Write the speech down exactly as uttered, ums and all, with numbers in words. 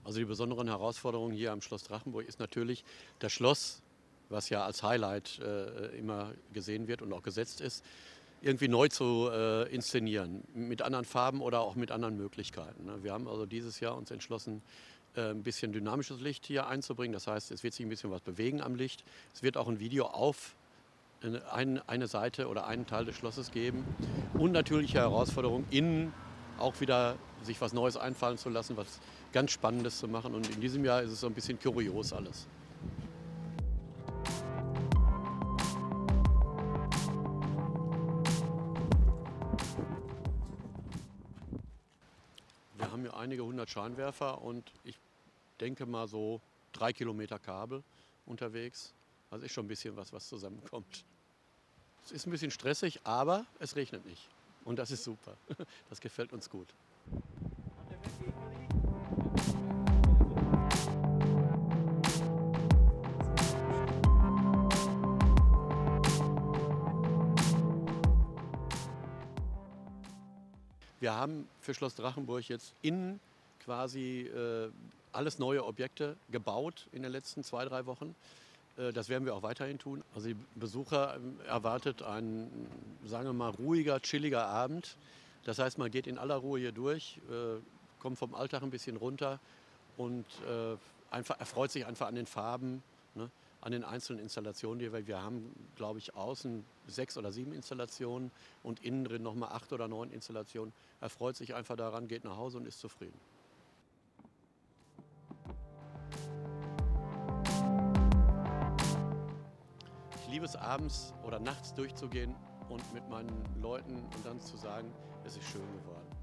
Also die besonderen Herausforderungen hier am Schloss Drachenburg ist natürlich das Schloss, was ja als Highlight äh, immer gesehen wird und auch gesetzt ist, irgendwie neu zu äh, inszenieren, mit anderen Farben oder auch mit anderen Möglichkeiten. Ne? Wir haben also dieses Jahr uns entschlossen, äh, ein bisschen dynamisches Licht hier einzubringen. Das heißt, es wird sich ein bisschen was bewegen am Licht. Es wird auch ein Video auf äh, ein, eine Seite oder einen Teil des Schlosses geben. Und natürlich Herausforderung, innen auch wieder sich was Neues einfallen zu lassen, was ganz Spannendes zu machen. Und in diesem Jahr ist es so ein bisschen kurios alles. Wir haben hier einige hundert Scheinwerfer und ich denke mal so drei Kilometer Kabel unterwegs. Also ist schon ein bisschen was, was zusammenkommt. Es ist ein bisschen stressig, aber es regnet nicht. Und das ist super. Das gefällt uns gut. Wir haben für Schloss Drachenburg jetzt innen quasi äh, alles neue Objekte gebaut in den letzten zwei, drei Wochen. Äh, das werden wir auch weiterhin tun. Also die Besucher ähm, erwartet ein, sagen wir mal, ruhiger, chilliger Abend. Das heißt, man geht in aller Ruhe hier durch, äh, kommt vom Alltag ein bisschen runter und äh, einfach, erfreut sich einfach an den Farben, ne, an den einzelnen Installationen, die wir, wir haben, glaube ich, außen sechs oder sieben Installationen und innen drin nochmal acht oder neun Installationen. Erfreut sich einfach daran, geht nach Hause und ist zufrieden. Ich liebe es abends oder nachts durchzugehen und mit meinen Leuten und dann zu sagen, es ist schön geworden.